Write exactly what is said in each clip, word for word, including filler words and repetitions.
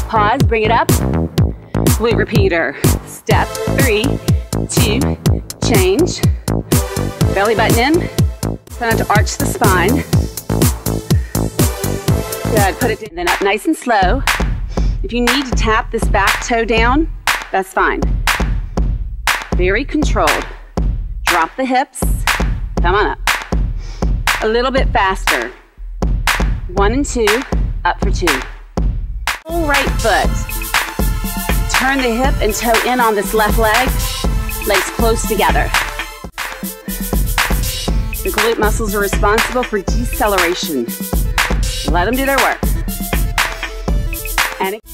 Pause, bring it up. Glute repeater. Step, three, two, change. Belly button in. Try not to arch the spine. Good, put it in, then up nice and slow. If you need to tap this back toe down, that's fine. Very controlled. Drop the hips, come on up. A little bit faster. One and two, up for two. Full right foot. Turn the hip and toe in on this left leg. Legs close together. The glute muscles are responsible for deceleration. Let them do their work. And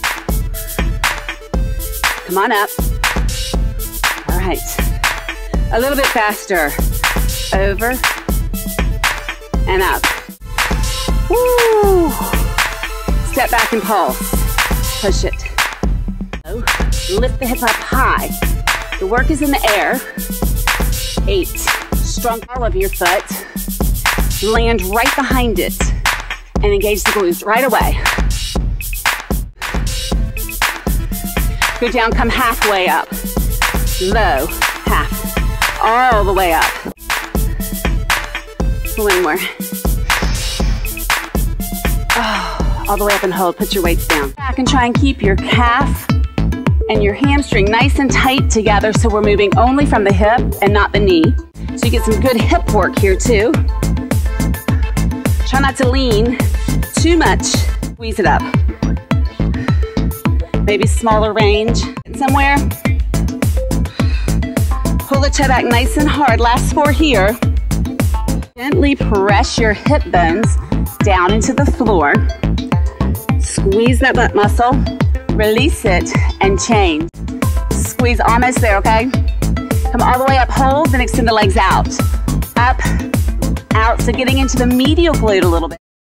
come on up. All right. A little bit faster. Over and up. Woo! Step back and pulse. Push it. Lift the hip up high. The work is in the air. Eight. Strong ball of your foot. Land right behind it. And engage the glutes right away. Go down, come halfway up. Low, half. All the way up. One more. Oh, all the way up and hold. Put your weights down. Back and try and keep your calf and your hamstring nice and tight together so we're moving only from the hip and not the knee. So you get some good hip work here too. Try not to lean too much. Squeeze it up. Maybe smaller range. Somewhere. Pull the toe back nice and hard. Last four here. Gently press your hip bones down into the floor. Squeeze that butt muscle. Release it and change. Squeeze almost there, okay? Come all the way up, hold, then extend the legs out. Up, out. So getting into the medial glute a little bit.